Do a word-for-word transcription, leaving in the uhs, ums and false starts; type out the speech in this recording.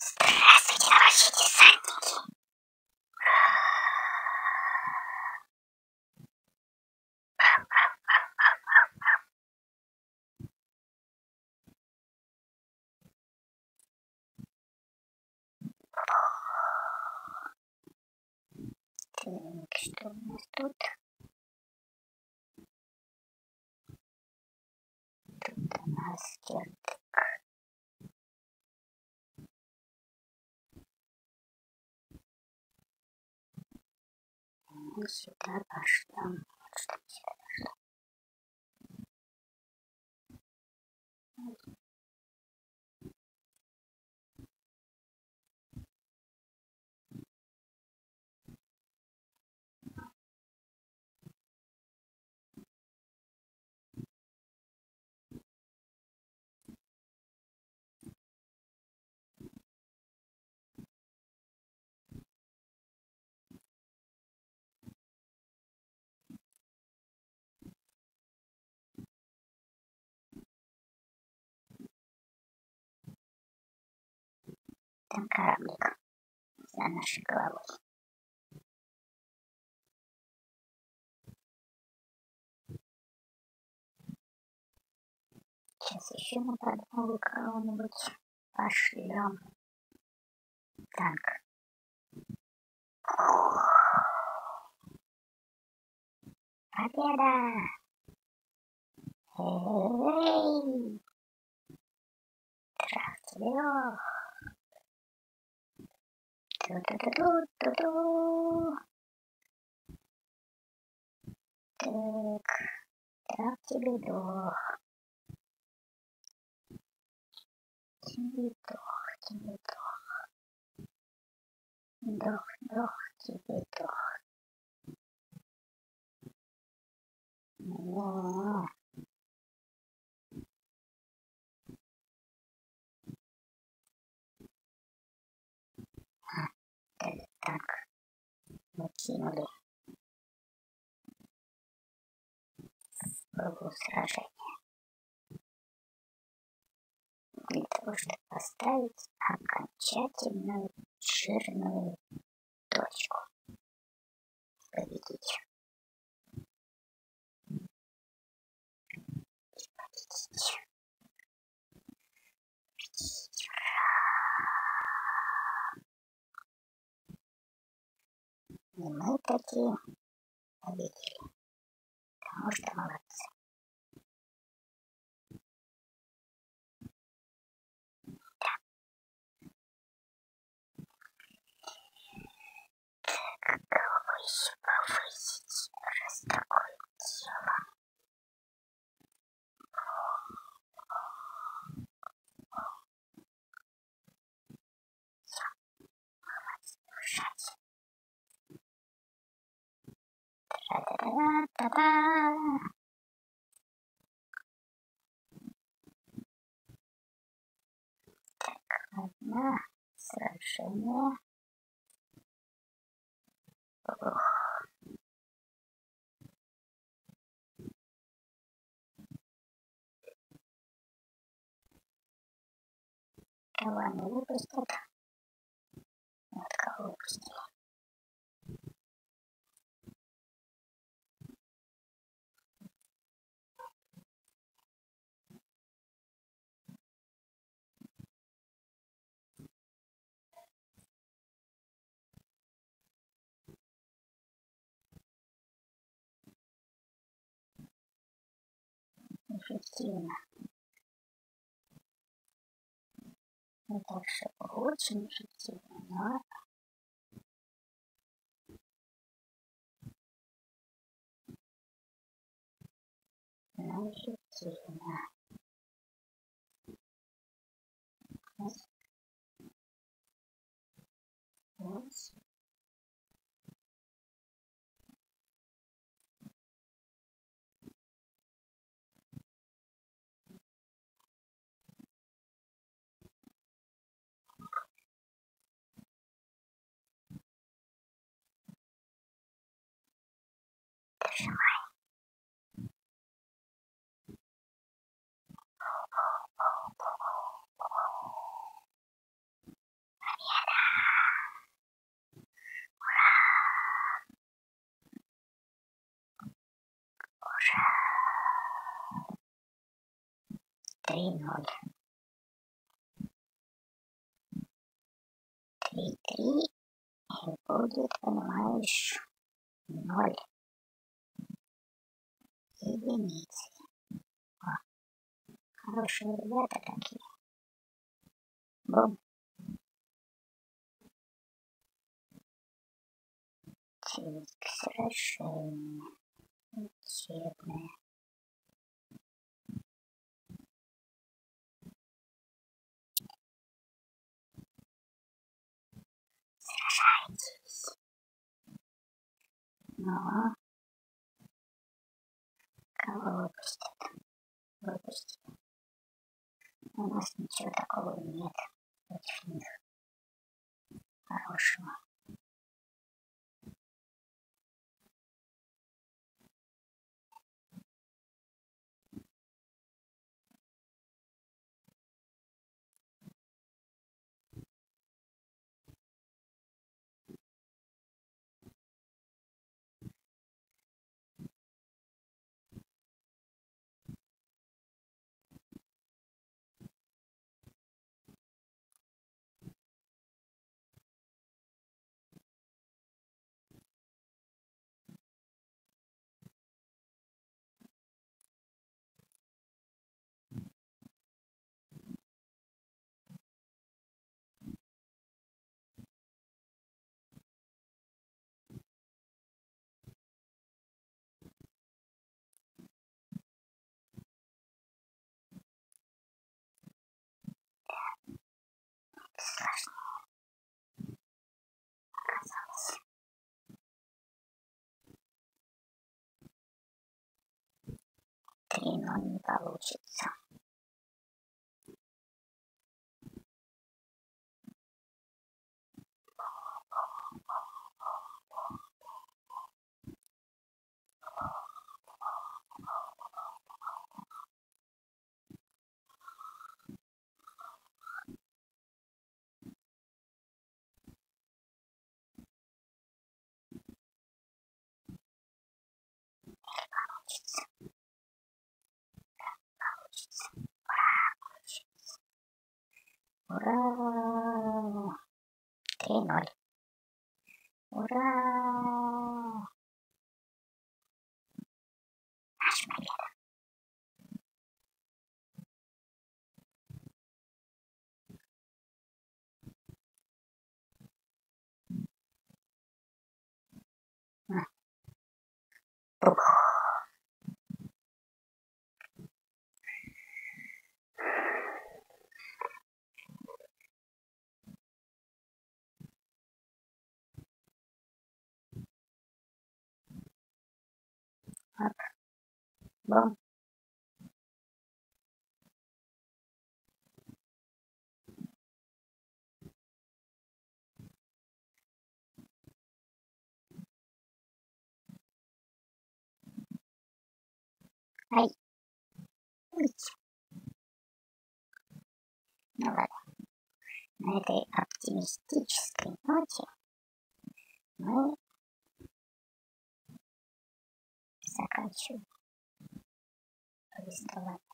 Здравствуйте, товарищи десантники! Так, что у нас тут? Тут у нас кертик. Мы сюда пошлем. Вот что мы сюда пошлем. Там кораблик за нашей головой. Сейчас еще на подмогу кого-нибудь пошлем. Танк. Победа! Эй! Трах-трах! Ту-ту-ту-ту-ту-ту! Так, так тебе дох. Тебе дох, тебе дох. Дох, дох, тебе дох. Не-не-не. Так, мы кинули в кругу сражения. Для того, чтобы поставить окончательную жирную точку. Победить. И победить. Победить. И мы такие победили. Потому что молодцы. Кого еще повысить, раз такое дело? Я молодец, душать. Тра-та-та-та-та-та. Так, ладно, сражение. Ох. Кого они выпустят? Вот кого выпустили. Эффективно. Не так, чтобы очень эффективно, но но эффективно. Раз. Раз. Дожимай. три ноль. три три и будет, понимаешь, ноль единицы. О, хорошие ребята такие. Бум. Тик, сражение. Учебное. Сражайтесь. Но кого выпустят? Выпустят. У нас ничего такого нет против них хорошего. Сложнее оказалось. Три ноль не получится. Получится. Получится. Ура! Получится. Ура! три ноль. Ура! Наша победа. Пух. Оп. Бум. Ай. Уйти. Ну ладно. На этой оптимистической ноте мы заканчиваем повествование.